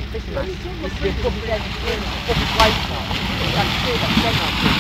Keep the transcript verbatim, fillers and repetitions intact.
fisherman. Used to be a public entertainment, a public lifestyle. That's true, that's genuine.